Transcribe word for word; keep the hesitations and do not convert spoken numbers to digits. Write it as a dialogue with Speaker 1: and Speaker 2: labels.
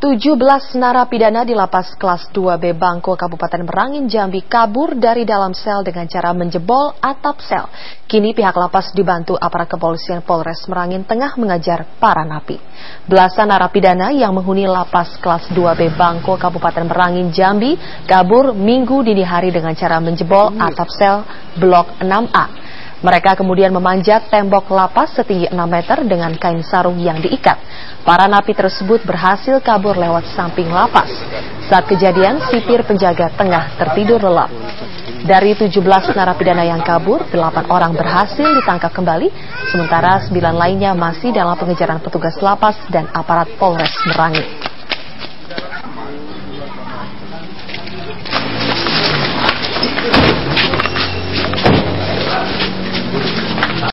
Speaker 1: tujuh belas narapidana di Lapas Kelas dua B Bangko Kabupaten Merangin Jambi kabur dari dalam sel dengan cara menjebol atap sel. Kini pihak lapas dibantu aparat kepolisian Polres Merangin tengah mengejar para napi. Belasan narapidana yang menghuni Lapas Kelas dua B Bangko Kabupaten Merangin Jambi kabur Minggu dini hari dengan cara menjebol atap sel Blok enam A. Mereka kemudian memanjat tembok lapas setinggi enam meter dengan kain sarung yang diikat. Para napi tersebut berhasil kabur lewat samping lapas. Saat kejadian, sipir penjaga tengah tertidur lelap. Dari tujuh belas narapidana yang kabur, delapan orang berhasil ditangkap kembali, sementara sembilan lainnya masih dalam pengejaran petugas lapas dan aparat Polres Merangin.